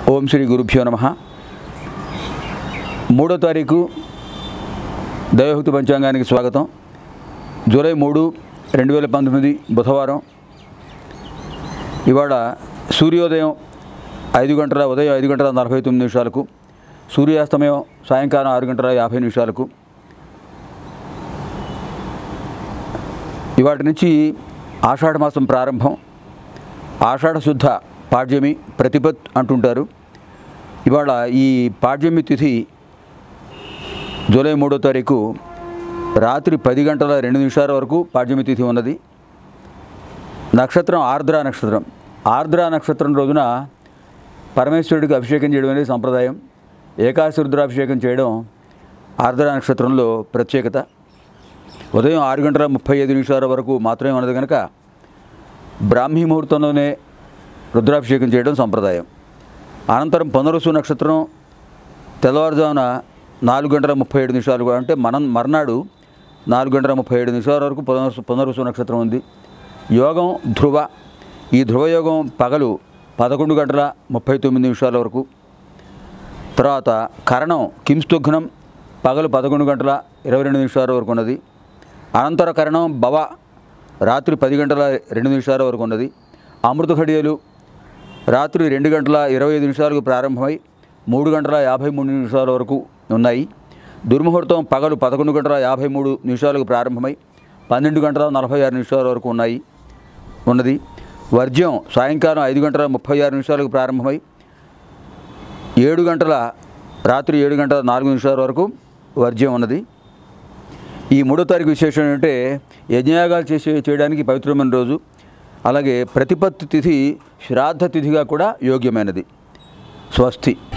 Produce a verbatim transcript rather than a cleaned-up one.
ఓం శ్రీ గురుభ్యో నమః. మూడో తారీఖు దైవభక్తి పంచాంగానికి స్వాగతం. జూలై మూడు రెండు వేల పంతొమ్మిది బుధవారం. ఇవాళ సూర్యోదయం ఐదు గంటల ఉదయం ఐదు గంటల నలభై తొమ్మిది నిమిషాలకు, సూర్యాస్తమయం సాయంకాలం ఆరు గంటల యాభై నిమిషాలకు. ఇవాటి నుంచి ఆషాఢ మాసం ప్రారంభం. ఆషాఢ శుద్ధ పాడ్యమి, ప్రతిపత్ అంటుంటారు. ఇవాళ ఈ పాడ్యమి తిథి జూలై మూడో తారీఖు రాత్రి పది గంటల రెండు నిమిషాల వరకు పాడ్యమి తిథి ఉన్నది. నక్షత్రం ఆర్ద్ర నక్షత్రం. ఆర్ద్ర నక్షత్రం రోజున పరమేశ్వరుడికి అభిషేకం చేయడం అనేది సంప్రదాయం. ఏకాదశి రుద్రాభిషేకం చేయడం ఆర్ద్ర నక్షత్రంలో ప్రత్యేకత. ఉదయం ఆరు గంటల ముప్పై ఐదు నిమిషాల వరకు మాత్రమే ఉన్నది కనుక బ్రాహ్మీ ముహూర్తంలోనే రుద్రాభిషేకం చేయడం సంప్రదాయం. అనంతరం పునరుసు నక్షత్రం తెల్లవారుజామున నాలుగు గంటల ముప్పై ఏడు నిమిషాలు అంటే మనం మర్నాడు నాలుగు గంటల ముప్పై ఏడు నిమిషాల వరకు పునరుసు పునరుసు నక్షత్రం ఉంది. యోగం ధ్రువ. ఈ ధ్రువయోగం పగలు పదకొండు గంటల ముప్పై తొమ్మిది నిమిషాల వరకు. తర్వాత కరణం కింస్తుఘ్నం పగలు పదకొండు గంటల ఇరవై రెండు నిమిషాల వరకు ఉన్నది. అనంతర కరణం భవ రాత్రి పది గంటల రెండు నిమిషాల వరకు ఉన్నది. అమృత ఘడియలు రాత్రి రెండు గంటల ఇరవై ఐదు నిమిషాలకు ప్రారంభమై మూడు గంటల యాభై మూడు నిమిషాల వరకు ఉన్నాయి. దుర్ముహూర్తం పగలు పదకొండు గంటల యాభై మూడు నిమిషాలకు ప్రారంభమై పన్నెండు గంటల నలభై ఆరు నిమిషాల వరకు ఉన్నాయి ఉన్నది. వర్జ్యం సాయంకాలం ఐదు గంటల ముప్పై ఆరు నిమిషాలకు ప్రారంభమై ఏడు గంటల రాత్రి ఏడు గంటల నాలుగు నిమిషాల వరకు వర్జ్యం ఉన్నది. ఈ మూడో తారీఖు విశేషం ఏంటంటే యజ్ఞయాగాలు చేసే చేయడానికి పవిత్రమైన రోజు. అలాగే ప్రతిపత్తి తిథి శ్రాద్ధ తిథిగా కూడా యోగ్యమైనది. స్వస్తి.